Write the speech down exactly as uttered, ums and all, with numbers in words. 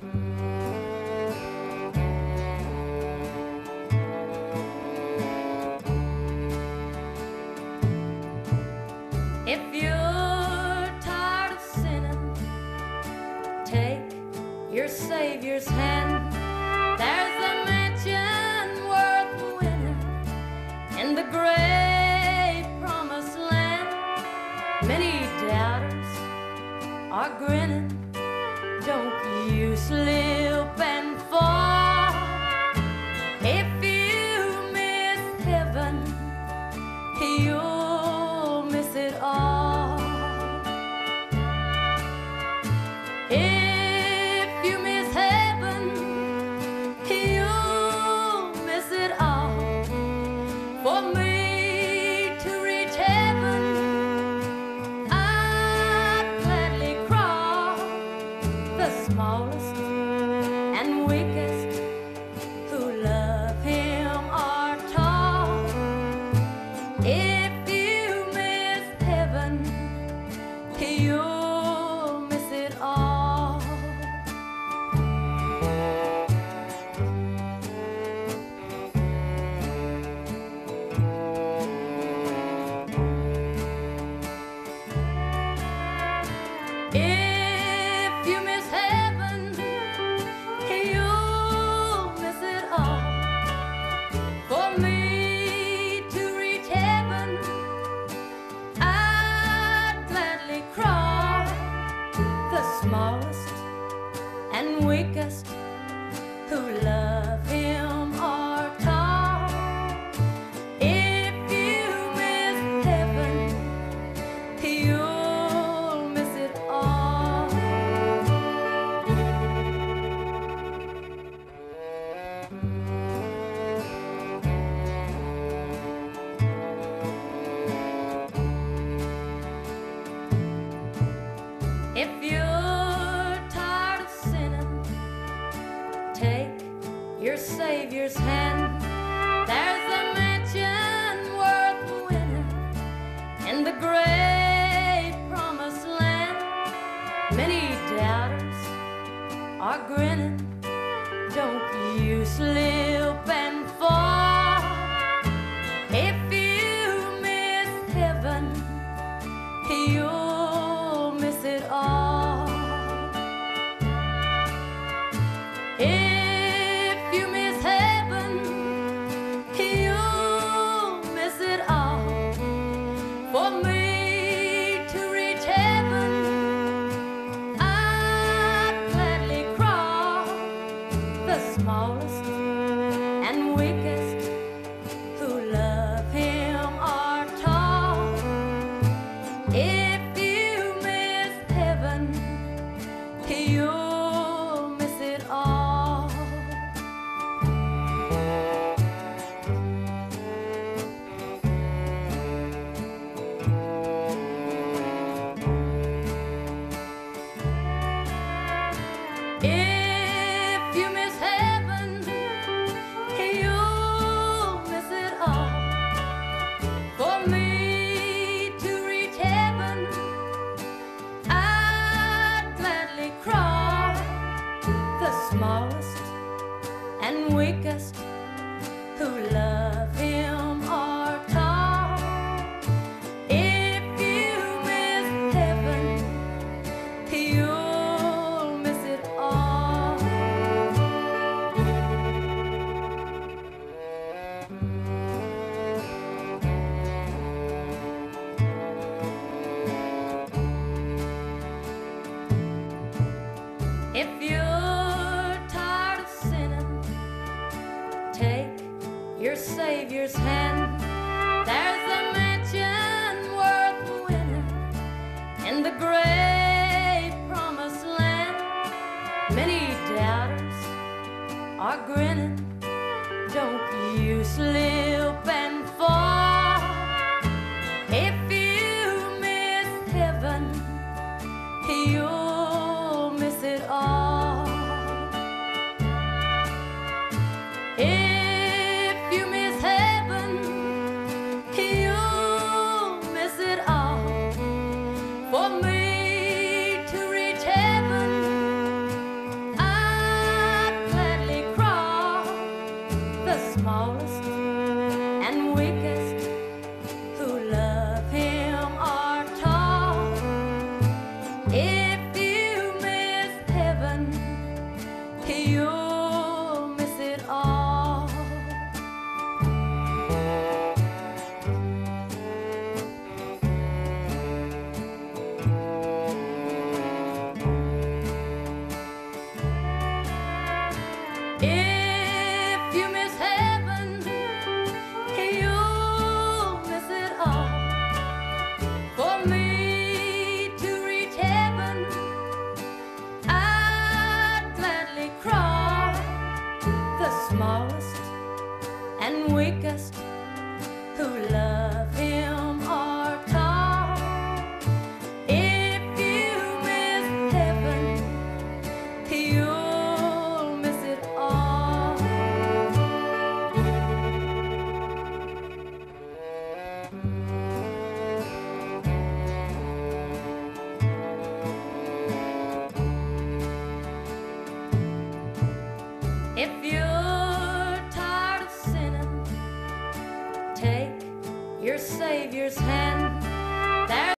If you're tired of sinning, take your Savior's hand. There's a mansion worth winning in the great promised land. Many doubters are grinning. Don't you slip and fall. If you miss heaven, you'll miss it all. If you miss heaven, you'll miss it all. For me to reach heaven, I'd gladly crawl the smallest and weakest who love him are tall. If you miss heaven, you'll miss it all. If you miss heaven, you'll miss it all. For me to reach heaven, I'd gladly crawl the smallest and weakest who love him are tall. If you miss heaven, you'll miss it all. If you're tired of sinning, take your Savior's hand. There's a mansion worth winning in the great promised land. Many doubters are grinning. Don't you slip and fall. If you miss heaven, you'll miss it all. If you miss heaven, you'll miss it all. For me to reach heaven, I'd gladly crawl the smallest and weakest who love him are tall. If you miss heaven, you'll miss it all. If you miss heaven, you'll miss it all. For me to reach heaven, I'd gladly crawl the smallest and weakest who love him are tall. If you miss heaven, you'll miss it all. If you're tired of sinning, take your Savior's hand. There's a mansion worth winning in the great promised land. Many doubters are grinning. Don't you slip and fall. If you miss heaven, you'll miss it all. If you miss heaven, you'll miss it all. For me to reach heaven, I your Savior's hand. There